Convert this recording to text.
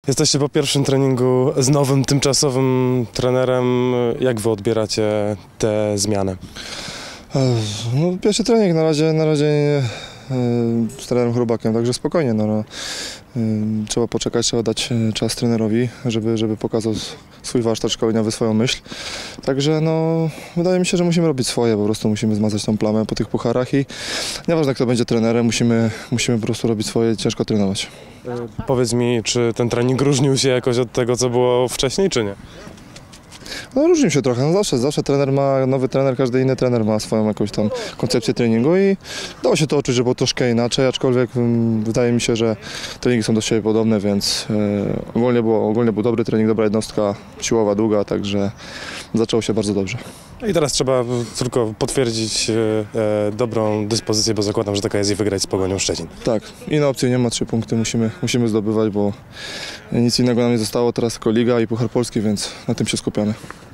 Jesteście po pierwszym treningu z nowym, tymczasowym trenerem. Jak wy odbieracie te zmiany? No, pierwszy trening na razie z trenerem Chrobakiem, także spokojnie. Trzeba poczekać, trzeba dać czas trenerowi, żeby pokazał swój warsztat szkoleniowy, swoją myśl. Także wydaje mi się, że musimy robić swoje, po prostu musimy zmazać tą plamę po tych pucharach i nieważne kto będzie trenerem, musimy po prostu robić swoje, ciężko trenować. Powiedz mi, czy ten trening różnił się jakoś od tego, co było wcześniej, czy nie? No różni się trochę, zawsze nowy trener, każdy inny trener ma swoją jakąś tam koncepcję treningu i dało się to odczuć, że było troszkę inaczej, aczkolwiek wydaje mi się, że treningi są do siebie podobne, więc ogólnie był dobry trening, dobra jednostka siłowa, długa, także zaczęło się bardzo dobrze. I teraz trzeba tylko potwierdzić dobrą dyspozycję, bo zakładam, że taka jest, i wygrać z Pogonią Szczecin. Tak, innej opcji nie ma, 3 punkty musimy zdobywać, bo nic innego nam nie zostało, teraz tylko Liga i Puchar Polski, więc na tym się skupiamy.